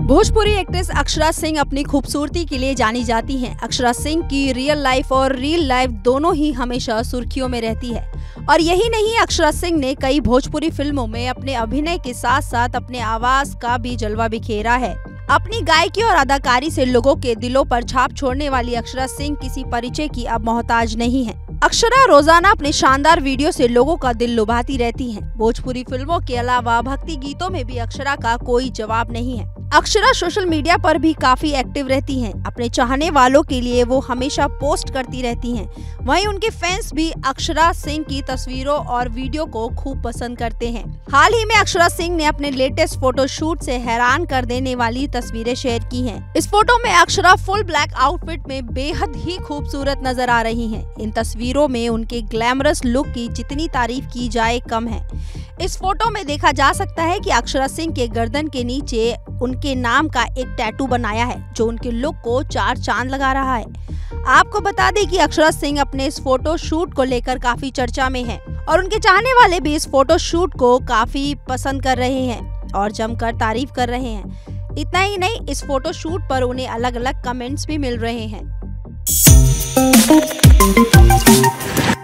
Bhojpuri actress Akshara Singh अपनी खूबसूरती के लिए जानी जाती हैं। अक्षरा सिंह की रियल लाइफ और रील लाइफ दोनों ही हमेशा सुर्खियों में रहती है। और यही नहीं, अक्षरा सिंह ने कई भोजपुरी फिल्मों में अपने अभिनय के साथ साथ अपने आवाज का भी जलवा बिखेरा है। अपनी गायकी और अदाकारी से लोगों के दिलों पर छाप छोड़ने वाली अक्षरा सिंह किसी परिचय की अब मोहताज नहीं है। अक्षरा रोजाना अपने शानदार वीडियो से लोगों का दिल लुभाती रहती हैं। भोजपुरी फिल्मों के अलावा भक्ति गीतों में भी अक्षरा का कोई जवाब नहीं है। अक्षरा सोशल मीडिया पर भी काफी एक्टिव रहती हैं। अपने चाहने वालों के लिए वो हमेशा पोस्ट करती रहती हैं। वहीं उनके फैंस भी अक्षरा सिंह की तस्वीरों और वीडियो को खूब पसंद करते हैं। हाल ही में अक्षरा सिंह ने अपने लेटेस्ट फोटो शूट से हैरान कर देने वाली तस्वीरें शेयर की हैं। इस फोटो में अक्षरा फुल ब्लैक आउटफिट में बेहद ही खूबसूरत नजर आ रही हैं। इन तस्वीरों में उनके ग्लैमरस लुक की जितनी तारीफ की जाए कम है। इस फोटो में देखा जा सकता है कि अक्षरा सिंह के गर्दन के नीचे उनके नाम का एक टैटू बनाया है, जो उनके लुक को चार चांद लगा रहा है। आपको बता दें कि अक्षरा सिंह अपने इस फोटो शूट को लेकर काफी चर्चा में है और उनके चाहने वाले भी इस फोटो शूट को काफी पसंद कर रहे हैं और जमकर तारीफ कर रहे हैं। इतना ही नहीं, इस फोटो शूट पर उन्हें अलग अलग कमेंट्स भी मिल रहे हैं।